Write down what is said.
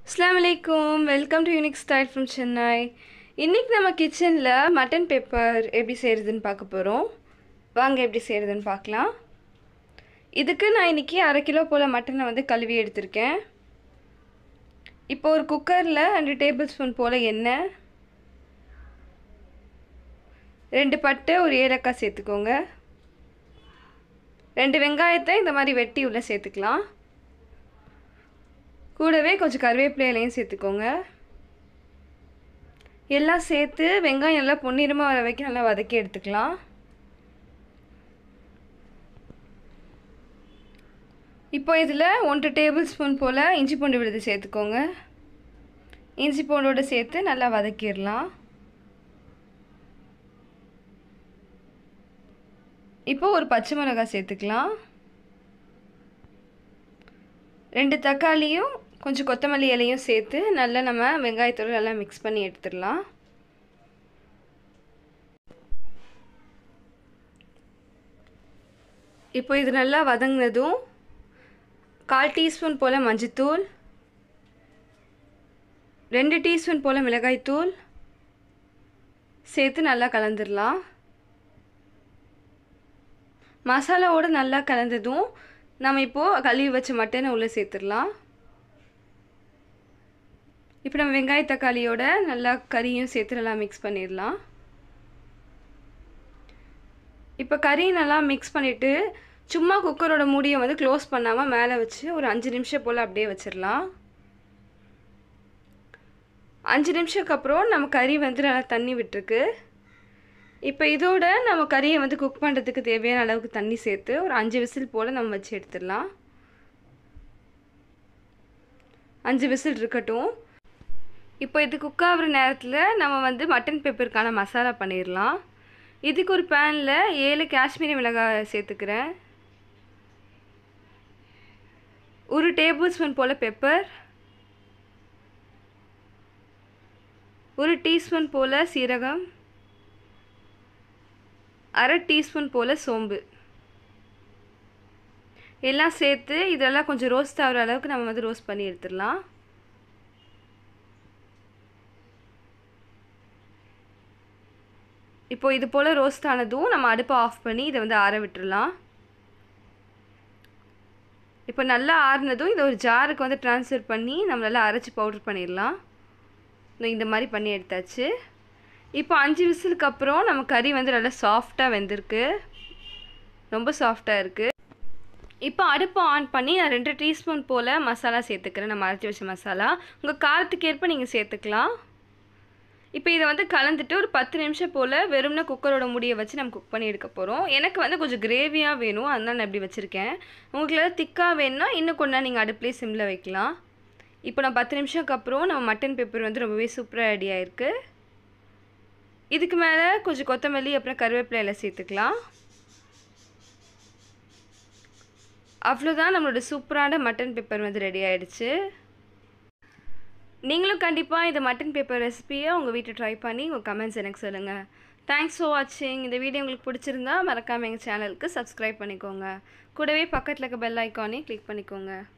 Assalamualaikum, welcome to Unique Style from Chennai. இன்னைக்கு நம்ம கிச்சன்ல மட்டன் பெப்பர் எப்படி செய்யறதுன்னு பார்க்க போறோம். வாங்க எப்படி செய்யறதுன்னு பார்க்கலாம். இதுக்கு நான் இன்னைக்கு 1/2 கிலோ போல மட்டனை வந்து கழுவி எடுத்துர்க்கேன். இப்போ ஒரு குக்கர்ல 2 டேபிள்ஸ்பூன் போல எண்ணெய், 2 பட்டை, ஒரு ஏலக்காய் சேர்த்துக்கோங்க. 2 வெங்காயத்தை இந்த மாதிரி வெட்டி உள்ள சேர்த்துக்கலாம். கூடவே கொஞ்சம் கறிவேப்பிலை இலையும் சேர்த்துக்கோங்க. எல்லாம் சேர்த்து வெங்காயம் நல்லா பொன்னிறமாக வர வரைக்கும் நல்லா வதக்கி எடுத்துக்கலாம். இப்போ இதில் 1 டேபிள்ஸ்பூன் போல் இஞ்சி பூண்டு விழுது சேர்த்துக்கோங்க. இஞ்சி பூண்டோடு சேர்த்து நல்லா வதக்கிடலாம். இப்போ ஒரு பச்சை மிளகாய் சேர்த்துக்கலாம். 2 தக்காளியும் கொஞ்சம் கொத்தமல்லி இலையும் சேர்த்து நல்லா நம்ம வெங்காயத்தோடு நல்லா மிக்ஸ் பண்ணி எடுத்துடலாம். இப்போ இது நல்லா வதங்கினதும் 1/4 டீஸ்பூன் போல் மஞ்சத்தூள், 2 டீஸ்பூன் போல் மிளகாய்த்தூள் சேர்த்து நல்லா கலந்துடலாம். மசாலாவோடு நல்லா கலந்ததும் நம்ம இப்போது கழுவி வச்ச மட்டனை உள்ளே சேர்த்துடலாம். இப்போ நம்ம வெங்காய தக்காளியோட நல்லா கறியும் சேர்த்து நல்லா மிக்ஸ் பண்ணிடலாம். இப்போ கறி நல்லா மிக்ஸ் பண்ணிவிட்டு சும்மா குக்கரோட மூடியை வந்து க்ளோஸ் பண்ணாமல் மேலே வச்சு ஒரு 5 நிமிஷம் போல் அப்படியே வச்சிடலாம். 5 நிமிஷத்துக்கு அப்புறம் நம்ம கறி வந்து நல்லா தண்ணி விட்டுருக்கு. இப்போ இதோட நம்ம கறியை வந்து குக் பண்ணுறதுக்கு தேவையான அளவுக்கு தண்ணி சேர்த்து ஒரு 5 விசில் போல் நம்ம வச்சு எடுத்துடலாம். 5 விசில் இருக்கட்டும். இப்போ இது குக் ஆகிற நேரத்தில் நம்ம வந்து மட்டன் பெப்பருக்கான மசாலா பண்ணிடலாம். இதுக்கு ஒரு பேனில் 7 காஷ்மீரி மிளகாய் சேர்த்துக்கிறேன். 1 டேபிள்ஸ்பூன் போல் பெப்பர், 1 டீஸ்பூன் போல் சீரகம், 1/2 டீஸ்பூன் போல் சோம்பு எல்லாம் சேர்த்து இதெல்லாம் கொஞ்சம் ரோஸ்ட் ஆகிற அளவுக்கு நம்ம வந்து ரோஸ்ட் பண்ணி எடுத்துடலாம். இப்போ இது போல் ரோஸ்ட் ஆனதும் நம்ம அடுப்பை ஆஃப் பண்ணி இதை வந்து ஆற விட்டுடலாம். இப்போ நல்லா ஆறுனதும் இதை ஒரு ஜாருக்கு வந்து ட்ரான்ஸ்ஃபர் பண்ணி நம்ம நல்லா அரைச்சி பவுடர் பண்ணிடலாம். இந்த மாதிரி பண்ணி எடுத்தாச்சு. இப்போ 5 விசிலுக்கு அப்புறம் நம்ம கறி வந்து நல்லா சாஃப்டாக வெந்திருக்கு, ரொம்ப சாஃப்டாக இருக்குது. இப்போ அடுப்பை ஆன் பண்ணி நான் 2 டீஸ்பூன் போல் மசாலா சேர்த்துக்கிறேன். நம்ம அரைச்சி வச்ச மசாலா உங்கள் காரத்துக்கு ஏற்ப நீங்கள் சேர்த்துக்கலாம். இப்போ இதை வந்து கலந்துட்டு ஒரு 10 நிமிஷம் போல் வெறும்னா குக்கரோட மூடியை வச்சு நம்ம குக் பண்ணி எடுக்க போகிறோம். எனக்கு வந்து கொஞ்சம் கிரேவியாக வேணும், அதனால் நான் இப்படி வச்சுருக்கேன். உங்களுக்கு எதாவது திக்காக வேணும்னா இன்னும் கொஞ்சம் நீங்கள் அடுப்புலேயே சிம்மில் வைக்கலாம். இப்போ நான் 10 நிமிஷத்துக்கு அப்புறம் நம்ம மட்டன் பெப்பர் வந்து ரொம்பவே சூப்பராக ரெடி ஆகிருக்கு. இதுக்கு மேலே கொஞ்சம் கொத்தமல்லி அப்புறம் கருவேப்பிலை எல்லாம் சேர்த்துக்கலாம். அவ்வளோதான், நம்மளோட சூப்பரான மட்டன் பெப்பர் வந்து ரெடி ஆகிடுச்சு. நீங்களும் கண்டிப்பாக இந்த மட்டன் பெப்பர் ரெசிபியை உங்கள் வீட்டில் ட்ரை பண்ணி உங்கள் கமெண்ட்ஸ் எனக்கு சொல்லுங்கள். தேங்க்ஸ் ஃபார் வாட்சிங். இந்த வீடியோ உங்களுக்கு பிடிச்சிருந்தா மறக்காமல் எங்கள் சேனலுக்கு சப்ஸ்கிரைப் பண்ணிக்கோங்க. கூடவே பக்கத்தில் இருக்க பெல் ஐக்கானே கிளிக் பண்ணிக்கோங்க.